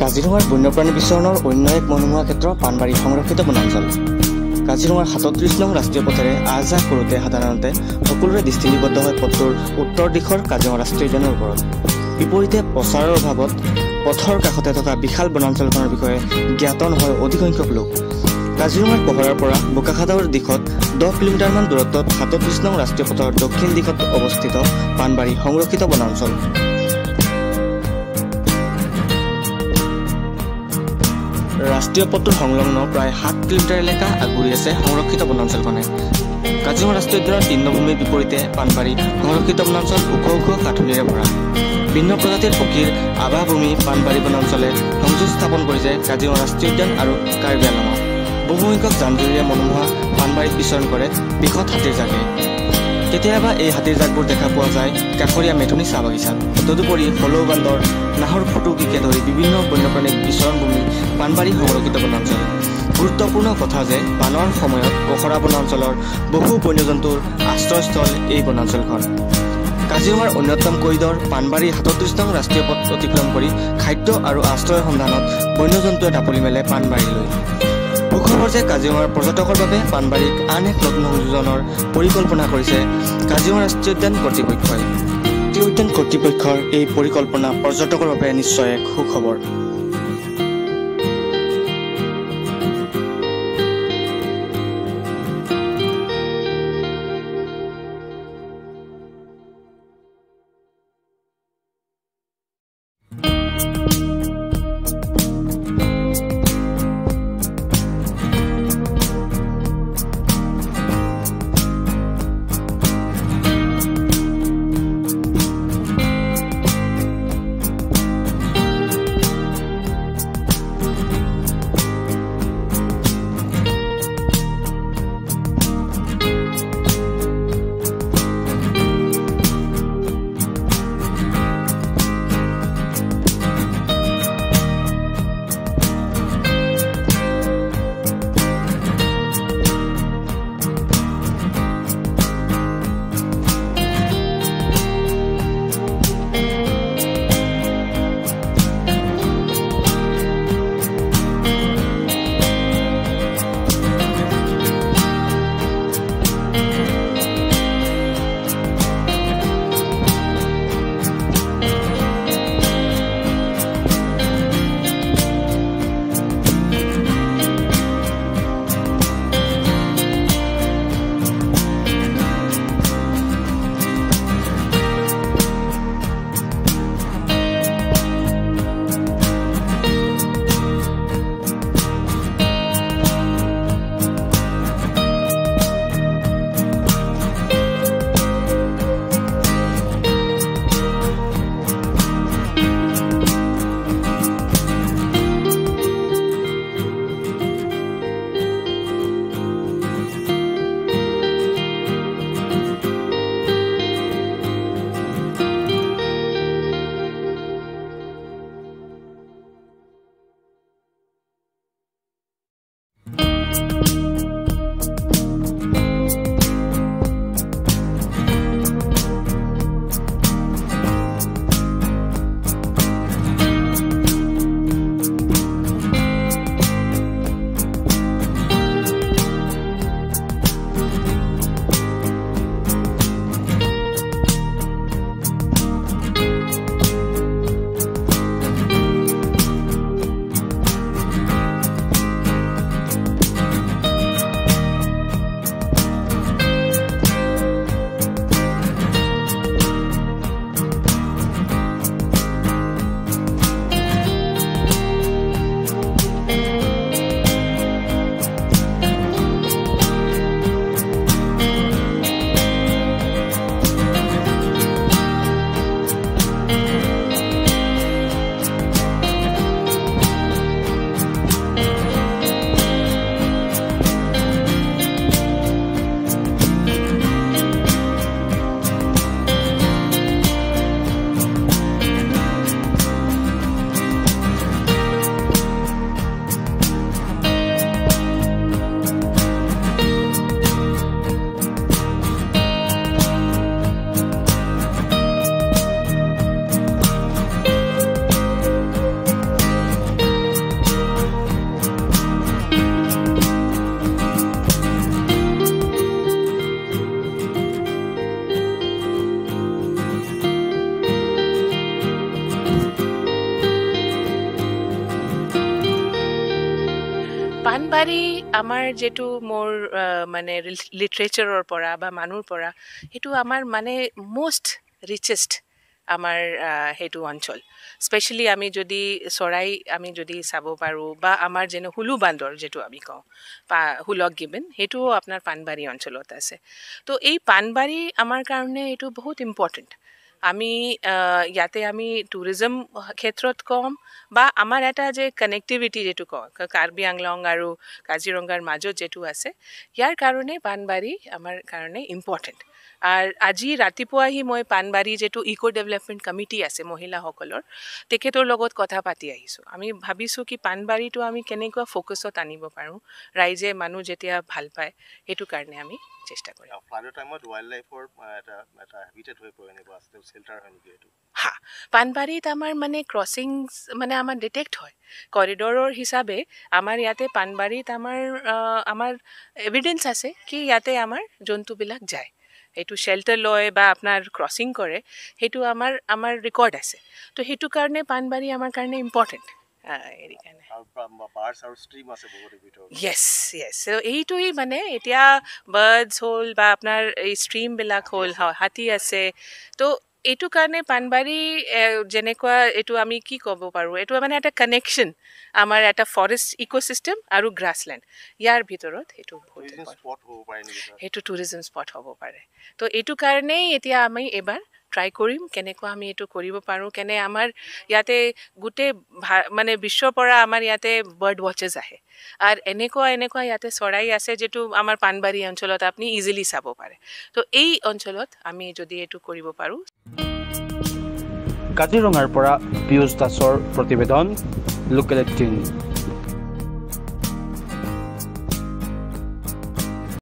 কাজিৰঙাৰ বন্যপ্ৰাণী বিচৰণৰ অন্য এক মনোমোহা ক্ষেত্ৰ পাণবাৰী সংৰক্ষিত বনাঞ্চল। কাজিৰঙাৰ ৩৭ নং ৰাষ্ট্ৰীয় পথেৰে আহ যাহ কৰোঁতে সাধাৰণতে সকলোৰে দৃষ্টি নিবদ্ধ হয় পথটোৰ উত্তৰ দিশৰ কাজিৰঙা ৰাষ্ট্ৰীয় উদ্যানৰ ওপৰত। বিপৰীতে প্ৰচাৰৰ অভাৱত পথৰ কাষতে থকা বিশাল বনাঞ্চলখনৰ বিষয়ে জ্ঞাত নহয় অধিক সংখ্যক লোক। কাজিৰঙাৰ পহৰাৰ পৰা বোকাখাতৰ দিশত 10 কিলোমিটাৰমান দূৰত্বত ৩৭ নং ৰাষ্ট্ৰীয় পথৰ দক্ষিণ দিশত অৱস্থিত পাণবাৰী সংৰক্ষিত বনাঞ্চল। ৰাষ্ট্ৰীয় পথটোৰ সংলগ্ন প্ৰায় 7 কিলোমিটাৰ এলেকা আগুৰি আছে সংৰক্ষিত বনাঞ্চলখনে। কাজিৰঙা ৰাষ্ট্ৰীয় উদ্যানৰ তৃণভূমিৰ বিপৰীতে পাণবাৰী সংৰক্ষিত বনাঞ্চল ওখ ওখ কাঠনিৰে ভৰা। ভিন্ন প্ৰজাতিৰ পক্ষীৰ আৱাসভূমি পাণবাৰী বনাঞ্চলে সংযোগ স্থাপন কৰিছে কাজিৰঙা ৰাষ্ট্ৰীয় উদ্যান আৰু কাৰ্বি আংলঙক। বহুসংখ্যক যান-জঁৰিৰে মনোমোহা পাণবাৰীত বিচৰণ কৰে বৃহৎ হাতীৰ জাকে। কেতিয়াবা এই হাতীৰ জাকবোৰ দেখা পোৱা যায় কাষৰীয়া মেথনি চাহ বাগিচাত। তদুপৰি হলৌ বান্দৰ, নাহৰ ফুটুকীকে ধৰি বিভিন্ন বন্যপ্ৰাণীৰ বিচৰণভূমি পাণবাৰী সংৰক্ষিত বনাঞ্চল। গুৰুত্বপূৰ্ণ কথা যে বানৰ সময়ত পখৰা বনাঞ্চলৰ বহু বন্যজন্তুৰ আশ্ৰয়স্থল এই বনাঞ্চলখন। কাজিৰঙাৰ অন্যতম কৰিডৰ পাণবাৰী ৩৭ নং ৰাষ্ট্ৰীয় পথ অতিক্ৰম কৰি খাদ্য আৰু আশ্ৰয়ৰ সন্ধানত বন্যজন্তুৱে দাপলি মেলে পাণবাৰীলৈ। সুখবৰ যে কাজিৰঙাৰ পৰ্যটকৰ বাবে পাণবাৰীক আন এক নতুন সংযোজনৰ পৰিকল্পনা কৰিছে কাজিৰঙা ৰাষ্ট্ৰীয় উদ্যান কৰ্তৃপক্ষই। ৰাষ্ট্ৰীয় উদ্যান কৰ্তৃপক্ষৰ এই পৰিকল্পনা পৰ্যটকৰ বাবে নিশ্চয় এক সুখবৰ। পানবাৰী আমাৰ যেটো মোৰ মানে লিটাৰেচাৰৰ পৰা বা মানুহৰ পৰা হেতু আমাৰ মানে মোষ্ট ৰিচেষ্ট আমাৰ হেতু অঞ্চল স্পেশালি আমি যদি চৰাই আমি যদি চাব পাৰো বা আমাৰ যেনে হুলু বান্দৰ যেটো আমি কওঁ হুলক গিবন হেতু আপোনাৰ পানবাৰী অঞ্চলত আছে তো এই পানবাৰী আমাৰ কাৰণে এটো বহুত ইম্পৰ্টেন্ট আমি ইয়াতে আমি টুৰিজম ক্ষেত্ৰত কম বা আমাৰ এটা যে কানেক্টিভিটি যেটো কয় কাৰ্বি আংলং আৰু কাজিৰঙাৰ মাজত যেটো আছে ইয়াৰ কাৰণে পানবাৰী আমাৰ কাৰণে ইম্পৰ্টেন্ট আর আজি ৰাতিপুৱাহি মই পানবাৰী যেটো ইকো ডেভেলপমেন্ট কমিটি আছে মহিলাসকলৰ তেখেতৰ লগত কথা পাতি আহিছো আমি ভাবিছো কি পানবাৰীটো আমি কেনেকুৱা ফোকাসত আনিব পাৰো ৰাইজে মানুহ যেতিয়া ভাল পায় হেতু কাৰণে আমি চেষ্টা কৰিম ফ্লাডৰ টাইমত ওয়াইল্ড লাইফৰ এটা হ্যাবিটেট হৈ পৰে নেবা আছে শেল্টাৰ হয় নেকি এটো হা পানবাৰীত আমাৰ মানে ক্ৰসিংস মানে আমাৰ ডিটেক্ট হয় কৰিডৰৰ হিচাপে আমাৰ ইয়াতে পানবাৰীত আমাৰ এভিডেন্স আছে কি ইয়াতে আমাৰ জন্তুবিলাক যায় হেতু শেল্টাৰ লয় বা আপোনাৰ ক্ৰসিং কৰে হেতু আমাৰ ৰেকৰ্ড আছে তো হেতু কাৰণে পানবাৰী আমাৰ কাৰণে ইম্পৰ্টেন্ট এৰি কাৰণে বাৰ্ডছ আৰু ষ্ট্ৰীম আছে বহুত ভিতৰত yes so এইটোই মানে এতিয়া বাৰ্ডছ হল বা আপোনাৰ এই ষ্ট্ৰীম বিলাক হল হাতী আছে তো এটো কাৰণে পানবাৰী জেনেকুৱা এটো আমি কি ক'ব পাৰো এটো মানে এটা কানেকশন আমাৰ এটা ফৰেষ্ট ইকোসিস্টেম আৰু গ্ৰাছল্যান্ড ইয়াৰ ভিতৰত এটো টুৰিজম স্পট হ'ব পাৰে নেকি এটো টুৰিজম স্পট হ'ব পাৰে তো এটো কাৰণে এতিয়া আমি এবাৰ ট্রাই কৰিম কেনেকুৱা আমি এটো কৰিব পাৰো কেনে আমাৰ ইয়াতে গুটে মানে বিশ্বৰ পৰা আমাৰ ইয়াতে বাৰ্ড ওয়াচেস আহে আর এনেকুৱা ইয়াতে চৰাই আছে যেটো আমাৰ পানবাৰী অঞ্চলত আপুনি ইজিলি চাব পাৰে তো এই অঞ্চলত আমি যদি এটো কৰিব পাৰো কাজিৰঙাৰ পৰা পিয়ুষ দাসৰ প্ৰতিবেদন লোকেল 18